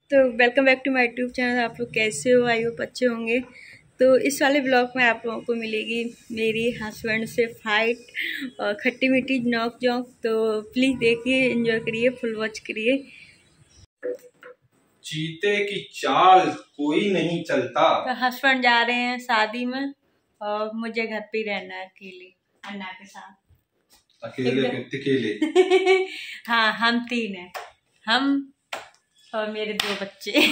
तो welcome back to my YouTube channel. आप लोग कैसे हो? आई होप अच्छे होंगे। तो इस वाले ब्लॉग में आप लोगों को मिलेगी मेरी हस्बैंड से फाइट और खट्टी मीठी नोक झोंक। तो प्लीज़ देखिए, एंजॉय करिए, फुल वॉच करिए। चीते की चाल कोई नहीं चलता। तो हस्बैंड जा रहे हैं शादी में और मुझे घर पे ही रहना है अकेले अन्ना के साथ। अकेले अकेले हाँ, हम 3 हैं, हम और मेरे 2 बच्चे।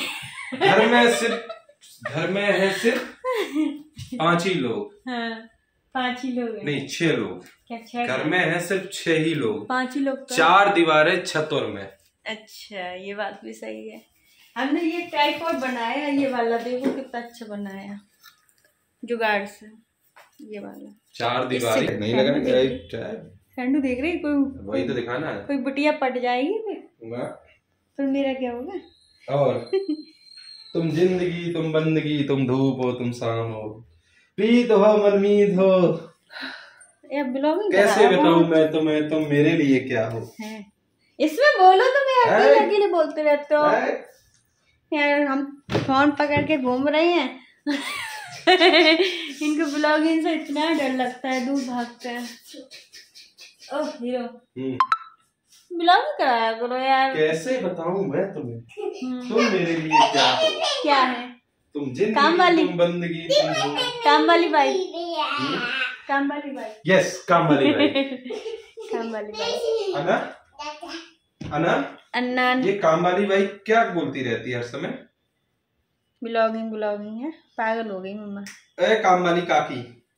घर में है सिर्फ 5 ही लोग। हाँ, 5 ही लोग हैं। नहीं, 6 लोग। क्या 6? घर में है सिर्फ 6 ही लोग। 5 ही लोग तो 4 दीवारें छत और मैं। अच्छा, ये बात भी सही है। हमने ये ट्राइपॉड बनाया, ये वाला देखो कितना अच्छा बनाया जुगाड़ से। ये वाला 4 दीवारें नहीं लगा। ठंडू देख रही कोई? वही तो दिखाना है। कोई बुटिया पट जाएगी फिर मेरा क्या होगा? और तुम जिंदगी, तुम बंदगी, तुम धूप हो, तुम शाम हो, प्रीत हो, मनमीत हो। कैसे बताऊं मैं तुम्हें, तुम मेरे लिए क्या हो? इसमें बोलो तो मैं अकेले अकेले बोलते रहते हो यार। हम फोन पकड़ के घूम रहे हैं। इनको ब्लॉगिंग से इतना डर लगता है, दूर भागता है। ओह हीरो, ब्लॉग कराया करो यार। कैसे बताऊं मैं तुम्हें, तुम मेरे लिए क्या हो? क्या है? तुम जिंदगी, काम वाली, तुम बंदगी, तुम काम वाली बाई, काम वाली बाई। यस, काम वाली बाई। काम वाली बाई। अन्ना, अन्ना, अन्ना, ये काम वाली बाई क्या बोलती रहती है हर समय? ब्लॉगिंग ब्लॉगिंग है, पागल हो गई मम्मा। ए काम वाली काकी।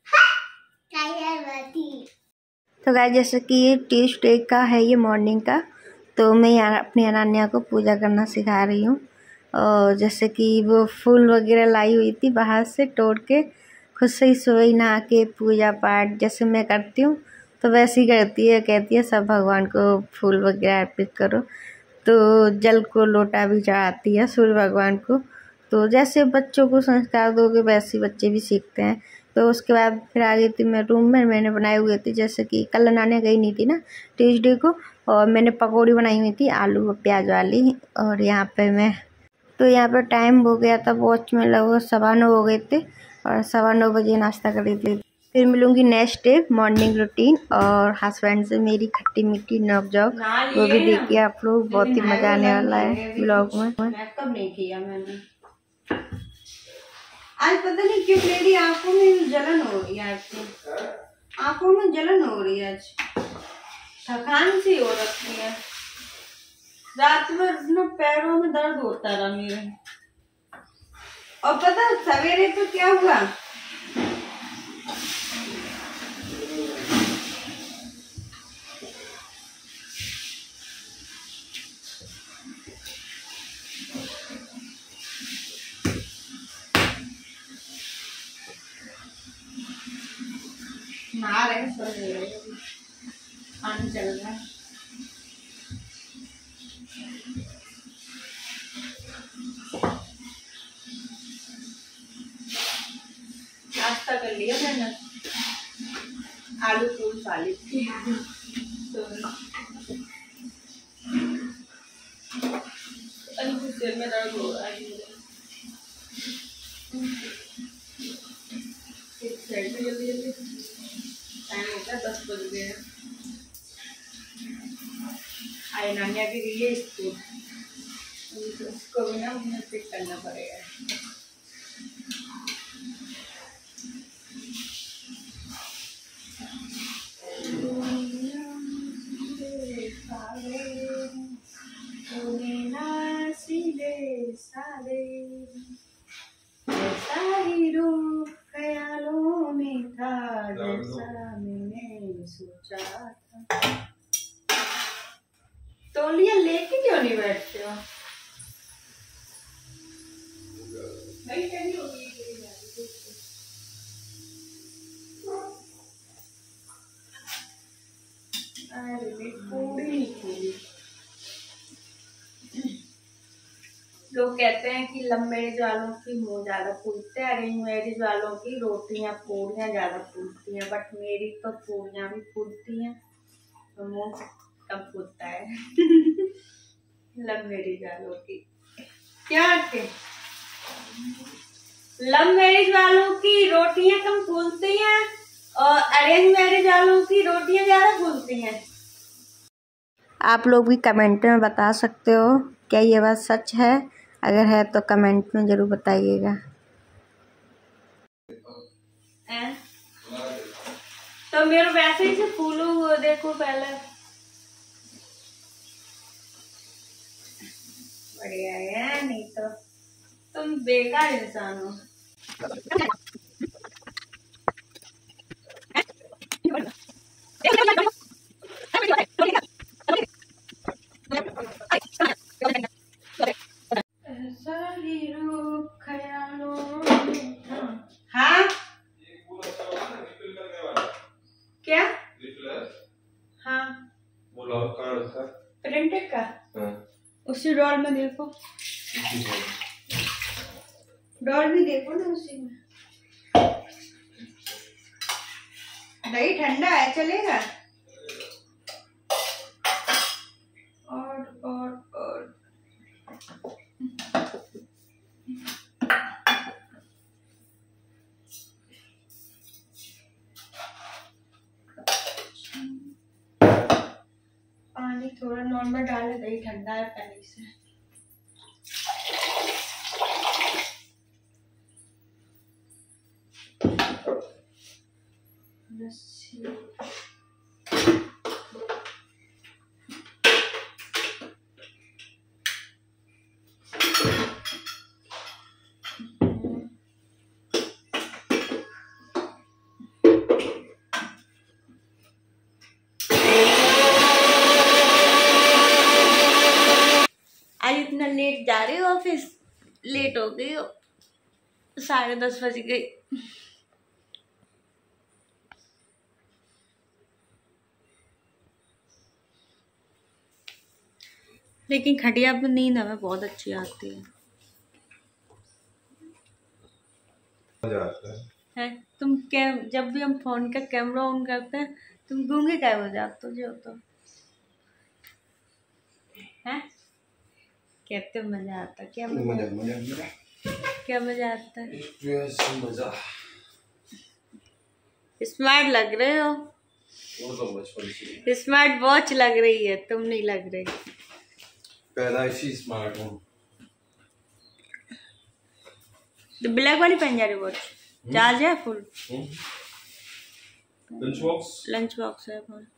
तो गाइस, जैसे कि ये ट्यूसडे का है, ये मॉर्निंग का, तो मैं यहाँ अपनी अनन्या को पूजा करना सिखा रही हूँ। और जैसे कि वो फूल वगैरह लाई हुई थी बाहर से तोड़ के, खुद से ही सोई नहा के पूजा पाठ जैसे मैं करती हूँ तो वैसे ही करती है। कहती है सब भगवान को फूल वगैरह अर्पित करो। तो जल को लोटा भी चढ़ाती है सूर्य भगवान को। तो जैसे बच्चों को संस्कार दोगे वैसे बच्चे भी सीखते हैं। तो उसके बाद फिर आ गई थी मैं रूम में, मैंने बनाए हुए थे, जैसे कि कल नहाने गई नहीं थी ना ट्यूसडे को, और मैंने पकौड़ी बनाई हुई थी आलू और प्याज वाली। और यहाँ पे मैं, तो यहाँ पर टाइम हो गया था, वॉच में लगभग 9:15 हो गए थे और 9:15 बजे नाश्ता कर रही थी। फिर मिलूंगी नेक्स्ट डे मॉर्निंग रूटीन और हस्बैंड से मेरी खट्टी मीठी नोक झोंक, वो भी देखिए आप लोग, बहुत ही मजा आने वाला है ब्लॉग में। मेकअप नहीं किया मैंने आज, पता नहीं क्यों मेरी आंखों में जलन हो रही है। आज आंखों में जलन हो रही है, आज थकान सी हो रखी है। रात में पैरों में दर्द होता रहा मेरे। और पता सवेरे तो क्या हुआ, नहा रहे पानी चल रहा है। नाश्ता कर लिया मैंने, आलू पूरी साली तो सिर में दर्द हो रहा है। जल्दी जल्दी टाइम हो गया, 10 बज गए हैं। आई नानिया की गई है स्कूल, उसको भी ना मुझे पिक करना पड़ेगा। ख्यालों में था जैसा मैंने सोचा था। तौलिया लेके क्यों नहीं बैठते हो? अरे पूरी लोग कहते हैं कि लव मैरिज वालों की मुंह ज्यादा फूलते हैं, अरेंज मैरिज वालों की रोटियां पूरियां ज्यादा फूलती हैं। बट मेरी तो पूरियां भी फूलती हैं तो मुंह कम फूलता है। लव मैरिज वालों की। क्या के लव मैरिज वालों की रोटियां कम फूलती हैं और अरेंज मैरिज वालों की रोटियां ज्यादा फूलती हैं। आप लोग भी कमेंट में बता सकते हो क्या ये बात सच है। अगर है तो कमेंट में जरूर बताइएगा। तो मेरे वैसे ही से फूलो वो देखो पहले बढ़िया है, नहीं तो तुम बेकार इंसान हो। हाँ क्या? हाँ प्रिंटेड का। हाँ। उसी डॉल में देखो, डॉल भी देखो ना उसी में। दही ठंडा है चलेगा। और पानी थोड़ा नॉर्मल डाले, दही ठंडा है पहले से। आज इतना लेट जा रही हो ऑफिस? लेट हो गई हो, 10:30 बज गई। लेकिन खटिया पर नींद हमें बहुत अच्छी आती है। तुम क्या, जब भी हम फोन का कैमरा ऑन करते हैं तुम गूंगे क्या हो जाते हो तो है? कहते मजा आता, क्या मजा क्या मजा आता है? मजा। स्मार्ट लग रहे हो। वो तो बचपन से स्मार्ट वॉच लग रही है, तुम नहीं लग रही। पैदाइशी स्मार्ट हूँ। तो ब्लैक वाली पहन जा रही वॉच, चार्ज है फुल? लंच बॉक्स है।